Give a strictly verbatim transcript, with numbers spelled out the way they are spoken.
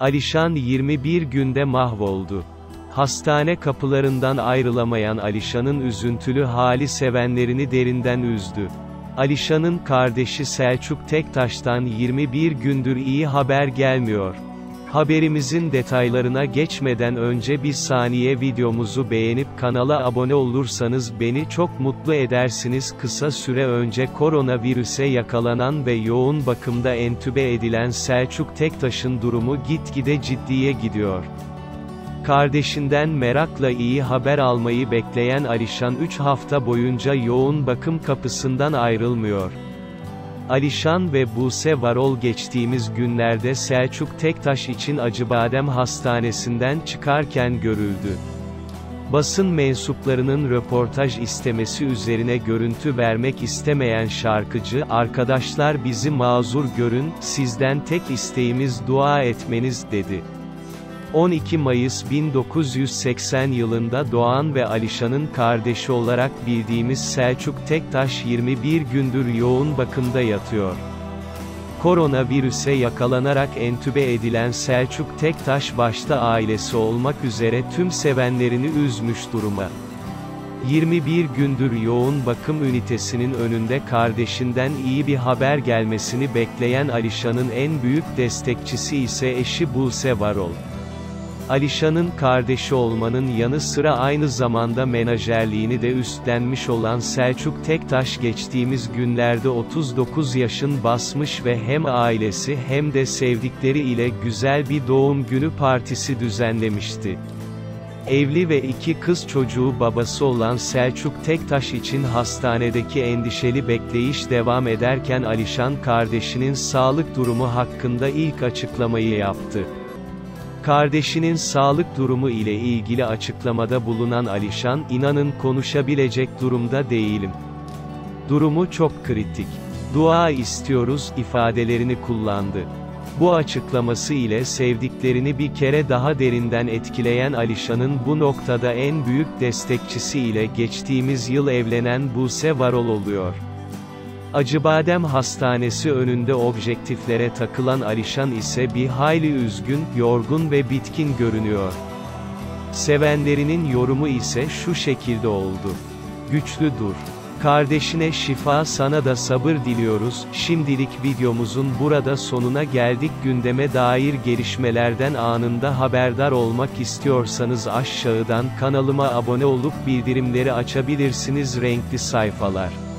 Alişan yirmi bir günde mahvoldu. Hastane kapılarından ayrılamayan Alişan'ın üzüntülü hali sevenlerini derinden üzdü. Alişan'ın kardeşi Selçuk Tektaş'tan yirmi bir gündür iyi haber gelmiyor. Haberimizin detaylarına geçmeden önce bir saniye videomuzu beğenip kanala abone olursanız beni çok mutlu edersiniz. Kısa süre önce koronavirüse yakalanan ve yoğun bakımda entübe edilen Selçuk Tektaş'ın durumu gitgide ciddiye gidiyor. Kardeşinden merakla iyi haber almayı bekleyen Alişan üç hafta boyunca yoğun bakım kapısından ayrılmıyor. Alişan ve Buse Varol geçtiğimiz günlerde Selçuk Tektaş için Acıbadem Hastanesi'nden çıkarken görüldü. Basın mensuplarının röportaj istemesi üzerine görüntü vermek istemeyen şarkıcı, "Arkadaşlar bizi mazur görün, sizden tek isteğimiz dua etmeniz," dedi. on iki Mayıs bin dokuz yüz seksen yılında doğan ve Alişan'ın kardeşi olarak bildiğimiz Selçuk Tektaş yirmi bir gündür yoğun bakımda yatıyor. Koronavirüse yakalanarak entübe edilen Selçuk Tektaş başta ailesi olmak üzere tüm sevenlerini üzmüş duruma. yirmi bir gündür yoğun bakım ünitesinin önünde kardeşinden iyi bir haber gelmesini bekleyen Alişan'ın en büyük destekçisi ise eşi Buse Varol. Alişan'ın kardeşi olmanın yanı sıra aynı zamanda menajerliğini de üstlenmiş olan Selçuk Tektaş geçtiğimiz günlerde otuz dokuz yaşın basmış ve hem ailesi hem de sevdikleri ile güzel bir doğum günü partisi düzenlemişti. Evli ve iki kız çocuğu babası olan Selçuk Tektaş için hastanedeki endişeli bekleyiş devam ederken Alişan kardeşinin sağlık durumu hakkında ilk açıklamayı yaptı. Kardeşinin sağlık durumu ile ilgili açıklamada bulunan Alişan, "İnanın konuşabilecek durumda değilim. Durumu çok kritik. Dua istiyoruz," ifadelerini kullandı. Bu açıklaması ile sevdiklerini bir kere daha derinden etkileyen Alişan'ın bu noktada en büyük destekçisi ile geçtiğimiz yıl evlenen Buse Varol oluyor. Acıbadem Hastanesi önünde objektiflere takılan Alişan ise bir hayli üzgün, yorgun ve bitkin görünüyor. Sevenlerinin yorumu ise şu şekilde oldu: "Güçlü dur. Kardeşine şifa, sana da sabır diliyoruz." Şimdilik videomuzun burada sonuna geldik. Gündeme dair gelişmelerden anında haberdar olmak istiyorsanız aşağıdan kanalıma abone olup bildirimleri açabilirsiniz. Renkli sayfalar.